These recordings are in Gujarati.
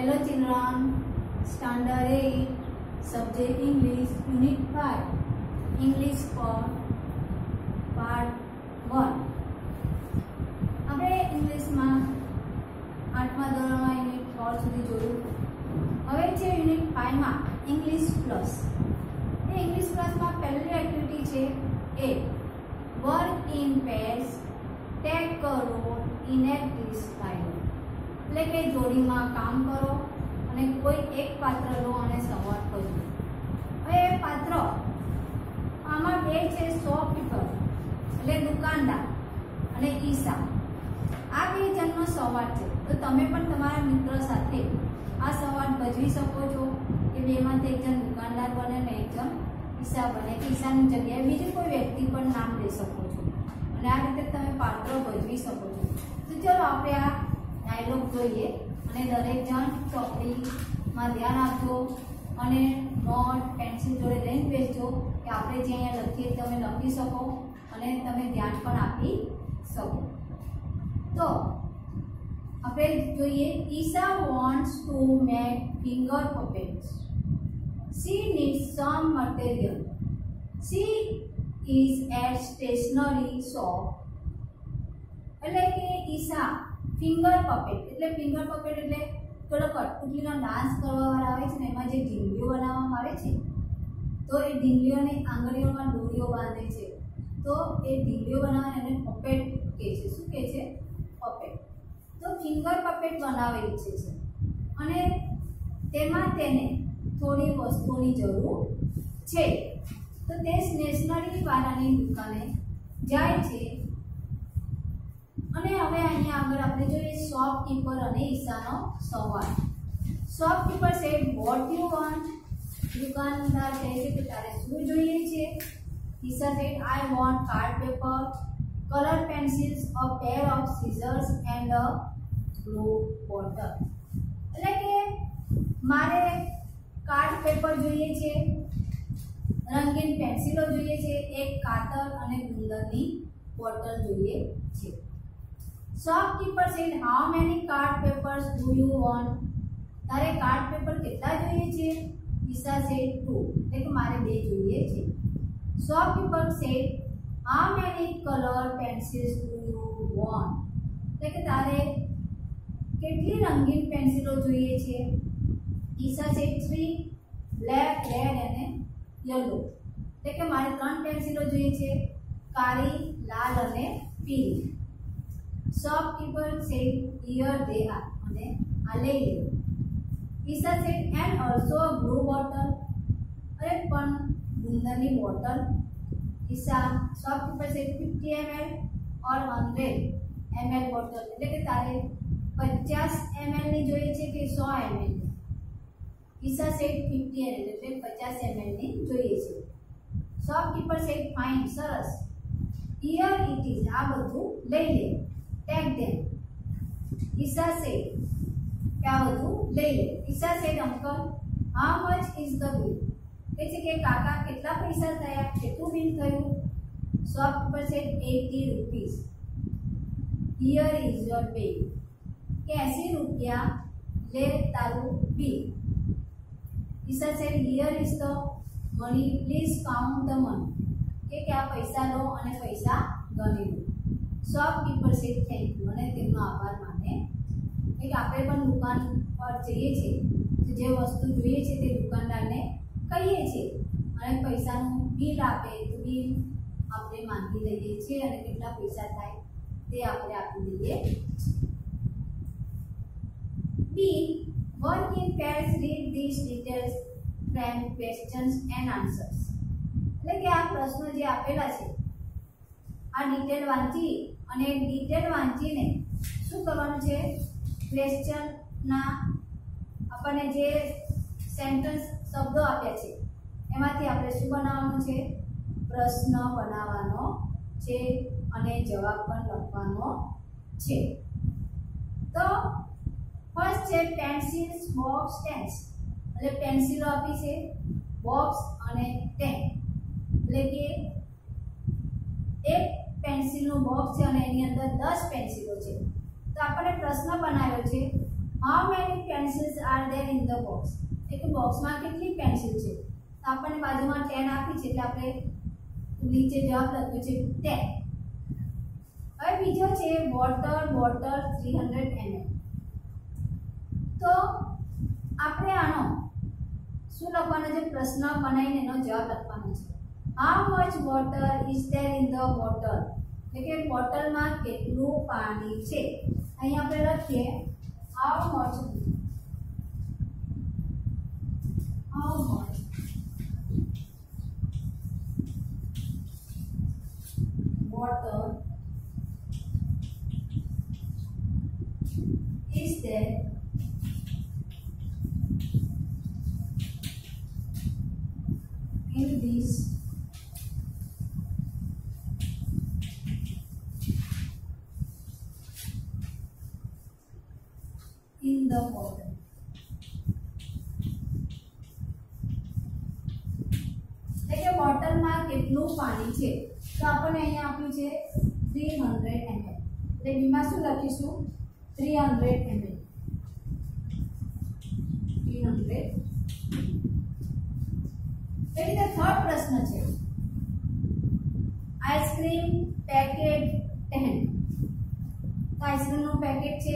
Hello children, Standard 8, Subject English, Unit 5, English for Part 1. આપણે ઇંગ્લિશમાં 8મા ધોરણમાં યુનિટ 4 સુધી જોયું. હવે છે યુનિટ 5 માં ઇંગ્લિશ પ્લસ. એ ઇંગ્લિશ પ્લસમાં પહેલી એક્ટિવિટી છે એ work in pairs, take a role in activities file. એટલે કે જોડીમાં કામ કરો અને કોઈ એક પાત્ર લો અને સંવાદ કરો. હવે એ પાત્ર આમાં બે છે, શોપકીપર એટલે દુકાનદાર અને ઈશા. આ બે જણનો સંવાદ છે. તો તમે પણ તમારા મિત્ર સાથે આ સંવાદ ભજવી શકો છો કે બેમાંથી એક જણ દુકાનદાર બને અને એક જણ ઈશા બને. ઈશાની જગ્યાએ બીજી કોઈ વ્યક્તિ પણ નામ લઈ શકો છો અને આ રીતે તમે પાત્ર ભજવી શકો છો. તો ચલો આપણે આ ડાયલોગ જોઈએ અને દરેક જણ ચોપડીમાં ધ્યાન આપજો અને નોટ પેન્સિલ જોડે લઈને બેસજો કે આપણે જે અહીંયા લખીએ તમે લખી શકો અને તમે ધ્યાન પણ આપી શકો. તો આપણે જોઈએ, Isha wants to make finger puppets. She needs some material. She is at stationery shop. એટલે કે ઈશા ફિંગર પપેટ એટલે પેલો કઠપુતલીનો ડાન્સ કરવા વાળા આવે છે ને, એમાં જે ઢીંગલીઓ બનાવવામાં આવે છે તો એ ઢીંગલીઓની આંગળીઓમાં દોરીઓ બાંધે છે. તો એ ઢીંગલીઓ બનાવવાને એને પપેટ કહે છે. શું કહે છે? પપેટ. તો ફિંગર પપેટ બનાવવા ઈચ્છે છે અને તેમાં તેને થોડી વસ્તુની જરૂર છે. તો તે સ્ટેશનરી વાળાની દુકાને જાય છે અને હવે અહીંયા આગળ આપણે જોઈએ શોપકીપર અને ઈશાનો સંવાદ. Shopkeeper said what you want. દુકાનદાર કહે છે કે તારે શું જોઈએ છે. Isha said I want card paper, colour pencils, a pair of scissors and a blue bottle. એટલે કે મારે કાર્ડ પેપર જોઈએ છે, રંગીન પેન્સિલો જોઈએ છે, એક કાતર અને ગુંદરની બોટલ જોઈએ છે. Shopkeeper said how many card papers do you want. તારે કાર્ડ પેપર કેટલા જોઈએ છે. ઈશા સેડ 2 એટલે કે મારે 2 જોઈએ છે. Shopkeeper said how many colour pencils do you want. એટલે કે તારે કેટલી રંગીન પેન્સિલો જોઈએ છે. ઈશા સેડ 3 બ્લેક, રેડ અને યલો. એટલે કે મારે 3 પેન્સિલો જોઈએ છે, કાળી, લાલ અને પીળી. Shopkeeper said here they are અને આ લઈ લે. Isha said and also a blue bottle. અરે પણ ગુંદરની bottle. Isha shopkeeper said 50 ml or 100 ml bottle. એટલે કે તારે 50 ml ની જોઈએ છે કે 100 ml ની. ઈશા સેડ 50 ml એટલે 50 ml ની જોઈએ છે. શોપકીપર સેડ ફાઇન, સરસ. હિયર ઇટ ઇઝ આ બધું લઈ લે. ટેક ધેમ. ઈશા સેડ કે આ બધું લઈ લે. Isha said uncle how much is the bill. કે છે કે કાકા કેટલા પૈસા થયા, કેટલું બિલ થયું. Shopkeeper said 80 rupees. Here is your bill. કે 80 રૂપિયા લે તારું bill. Isha said here is the money, please count the money. કે આ પૈસા લો અને પૈસા ગણી લો. શોપકીપર સેડ થેન્ક યુ અને તેમનો આભાર માને. એક આપણે પણ દુકાન પર જઈએ છીએ તો જે વસ્તુ જોઈએ છે તે દુકાનદારને કહીએ છીએ અને પૈસાનું બિલ આપે તો બિલ આપણે માંગી લઈએ છીએ અને કેટલા પૈસા થાય તે આપણે આપી દઈએ. B work in pairs, read this details frame questions and answers. એટલે કે આ પ્રશ્નો જે આપેલા છે આ ડિટેલ વાંચી અને ડિટેલ વાંચીને શું કરવાનું છે, ક્વેશ્ચનના આપણને જે સેન્ટેન્સ શબ્દો આપ્યા છે એમાંથી આપણે શું બનાવવાનું છે, પ્રશ્ન બનાવવાનો છે અને જવાબ પણ લખવાનો છે. તો ફર્સ્ટ છે પેન્સિલ્સ, બોક્સ, ટેન્સ. એટલે પેન્સિલો આપી છે, બોક્સ અને ટેન. એટલે કે એક પેન્સિલનું બોક્સ છે અને એની અંદર 10 પેન્સિલો છે. તો આપણે પ્રશ્ન બનાવ્યો છે how many pencils are in the box. એક બોક્સમાં કેટલી પેન્સિલ છે તો આપણને બાજુમાં 10 આપી છે એટલે આપણે નીચે જવાબ લખ્યો છે 10. હવે બીજો છે વોટર 300 ml. તો આપણે આનો શું લખવાનો છે પ્રશ્ન બનાવીને એનો જવાબ લખવાનો છે. How much water is there in the bottle? એટલે કે બોટલમાં કેટલું પાણી છે. અહીં આપણે લખીએ how much water is there in this in the bottle. એટલે બોટલમાં કેટલું પાણી છે તો આપણને અહીંયા આપ્યું છે 300 ml. એટલે બીમાં શું લખીશું 300 ml. 300. એ રીતે થર્ડ પ્રશ્ન છે આઈસ્ક્રીમ પેકેટ 10. તો આઈસ્ક્રીમનું પેકેટ છે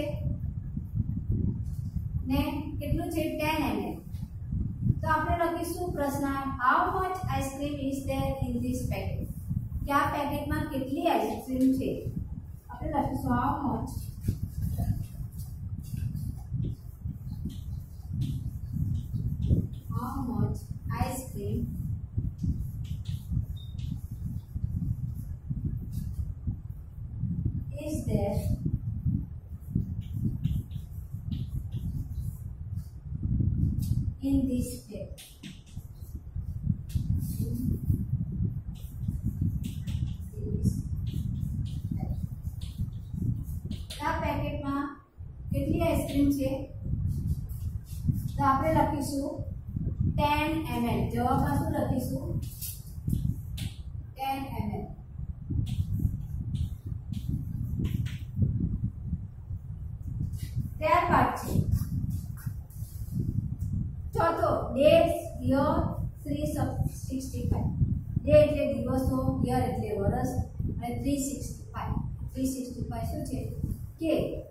ને કેટલું છે 10 ml. તો આપણે લખીશું પ્રશ્ન how much ice cream is there in this packet. કે આ પેકેટમાં કેટલી આઈસ્ક્રીમ છે આપણે લખીશું how much ice cream is there in this pack. આ પેકેટમાં કેટલી આઈસ્ક્રીમ છે તો આપણે લખીશું 10 ml. જવાબમાં શું લખીશું 10 ml. ત્યારબાદ છે ચોથો ડેઝ યર 365. ડે એટલે દિવસો, યર એટલે વર્ષ અને 365 શું છે કે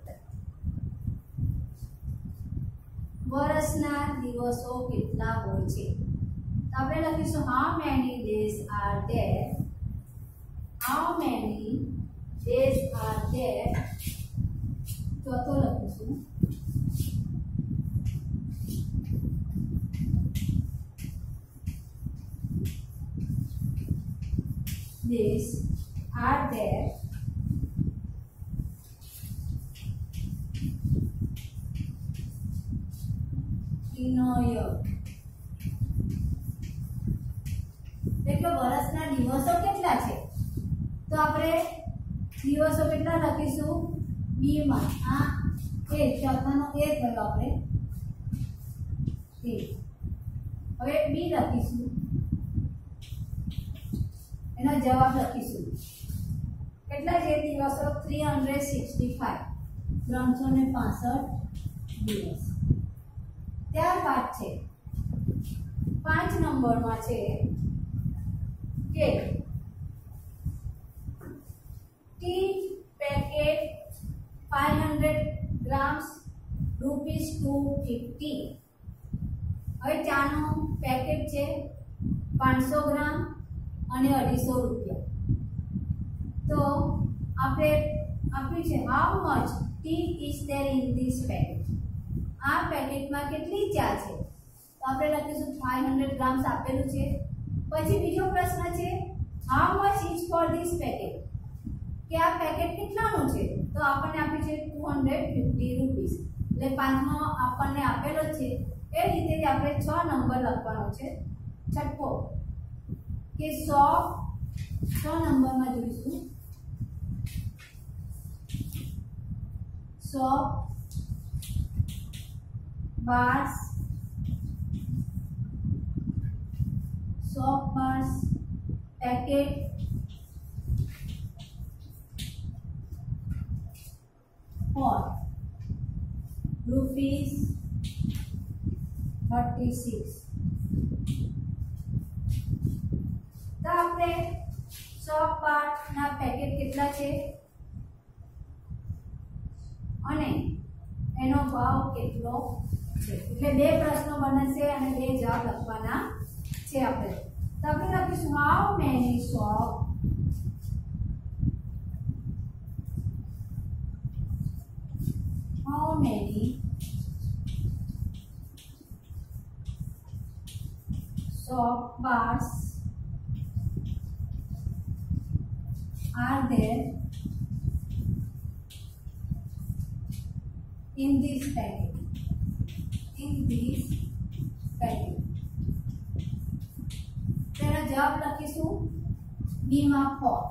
વર્ષના દિવસો કેટલા હોય છે. તો આપણે લખીશું how many days are there. How many days are there. ચોથો લખીશું days are there in a year. એટલે વર્ષના દિવસો કેટલા છે તો આપણે દિવસો કેટલા લખીશું બી માં. આ એ ચોથાનો એ થયો આપણે એ. હવે બી લખીશું એનો જવાબ લખીશું કેટલા છે દિવસો 365 દિવસ. ત્યારબાદ છે 5 નંબરમાં છે કે ટી પેકેટ 500 grams ₹250. હવે ચાનું પેકેટ છે 500 ગ્રામ અને 250 રૂપિયા. તો આપણે આપ્યું છે how much tea is there in this packet. આ પેકેટમાં કેટલી ચા છે તો આપણે લખીશું 500 ગ્રામ્સ આપેલું છે. પછી બીજો પ્રશ્ન છે how much is for this packet. કે આ પેકેટ કેટલાનું છે તો આપણને આપ્યું છે 250 રૂપીસ. એટલે પાંચમો આપણને આપેલો છે એ રીતે જ આપણે 6 નંબર લખવાનો છે. છઠ્ઠો કે 100 નંબરમાં જોઈશું 100 bars packet for ₹250. 36. તો આપણે શોપ પાર્ટના પેકેટ કેટલા છે અને એનો ભાવ કેટલો છે, એટલે બે પ્રશ્નો બનશે અને બે જવાબ લખવાના છે આપણે. તો આપણે લખીશું how many soap bars are there in this packet? તેનો જવાબ લખીશું બી માં 4.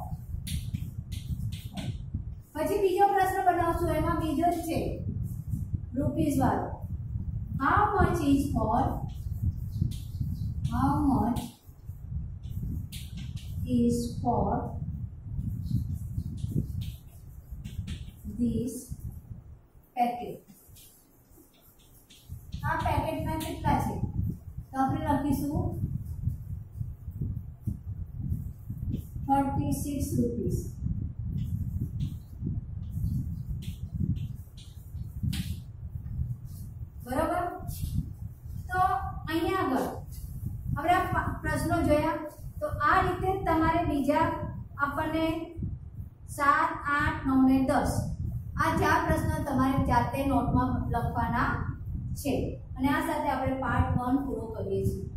પછી બીજો પ્રશ્ન બનાવશું, એમાં બીજો જ છે રૂપીસ વાળો. How much is for this packet? આ પેકેટમાં કેટલા છે તો આપણે લખીશું 36 રૂપીસ. બરાબર. તો અહીંયા આગળ આપણે આ પ્રશ્નો જોયા, તો આ રીતે તમારે બીજા આપણને 7, 8, 9 ને 10 આ 4 પ્રશ્નો તમારે જાતે નોટમાં લખવાના છે. અને આ સાથે આપણે પાર્ટ 1 પૂરો કરીએ છીએ.